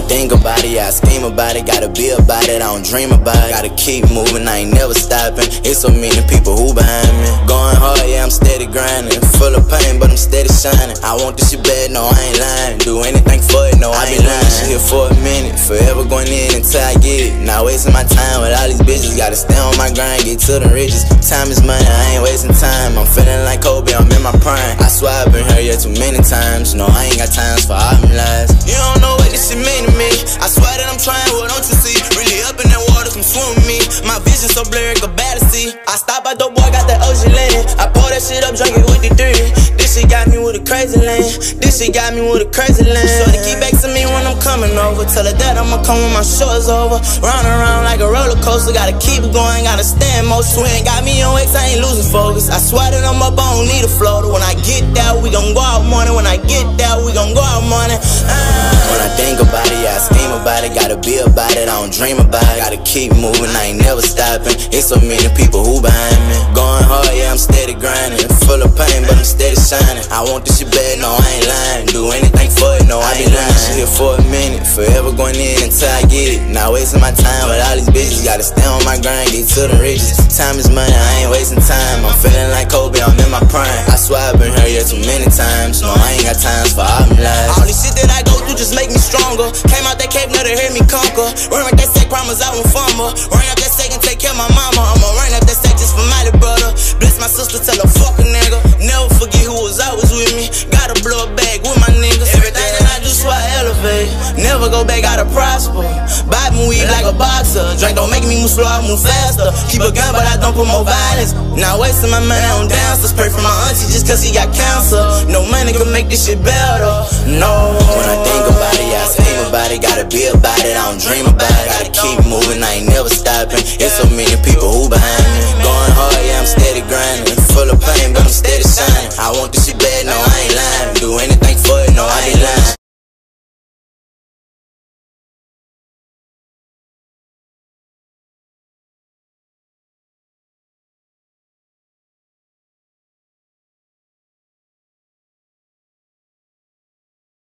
think about it, yeah, I scheme about it. Gotta be about it, I don't dream about it. Gotta keep moving, I ain't never stopping. It's so many people who behind me. Going hard, yeah, I'm steady grinding. Full of pain, but I'm steady shining. I want this shit bad, no, I ain't lying. Do anything for it, no, I ain't lying. Shit here for a minute, forever going in until I get it. Not wasting my time with all these bitches. Gotta stay on my grind, get to the riches. Time is money, I ain't wasting time. I'm feeling like Kobe, I'm in my prime. I swear I've been hurt yet too many times. No, I ain't got times for all them lies. You don't know what this shit mean to me. I swear that I'm trying, what don't you see? Really up in that water, come swim with me. My vision so blurry, go bad to see. I stop at the boy, got that ocean lane. I pour that shit up, drink it with the 3. This shit got me with a crazy lane. This shit got me with a crazy lane. Shorty keep back to me when I'm coming over. Tell her that I'ma come when my show's over. Round and round like a roller coaster. Gotta keep it going, gotta stand most. Swing got me on X, I ain't losing focus. I swear that I'm up, I don't need a floater. When I get there, we gon' go out morning. When I get there, we gon' go out morning. When I think about it, yeah, I scheme about it. Gotta be about it, I don't dream about it. Gotta keep moving, I ain't never stopping. It's so many people who behind me. Going hard, yeah, I'm steady grinding. Full of pain, but I'm steady shining. I want this shit bad, no, I ain't lying. Do anything for it, no, I ain't lying. Shit here for a minute, forever going in until I get it. Not wasting my time with all these bitches. Gotta stay on my grind, get to the riches. Time is money, I ain't wasting time. I'm feeling like Kobe, I'm in my prime. I swear I've been hurt yet too many times. No, I ain't got times for all them lies. All this shit that I go through just make me stronger. Came out that cave, now they hear me conquer. Run up that sack, promise I won't fumble. Run up that sack and take care of my mama. I'ma run up that sack just for my little brother. Bless my sister, tell her fuck a nigga. Never forget who was always with me. Gotta blow a bag with my niggas. Everything that I do, so I elevate. Never go back, gotta prosper. Buy me weed like a boxer. Drink don't make me move slow, I move faster. Keep a gun, but I don't put more violence. Not wasting my money on downstairs. Pray for my auntie just cause he got cancer. No money can make this shit better. No. When I think about it, yeah, I scheme about it. Gotta be about it, I don't dream about it. Gotta keep moving, I ain't never stopping. It's so many people who behind me. Going hard, yeah, I'm steady grinding. Full of pain, but I'm steady shining. I want this shit bad.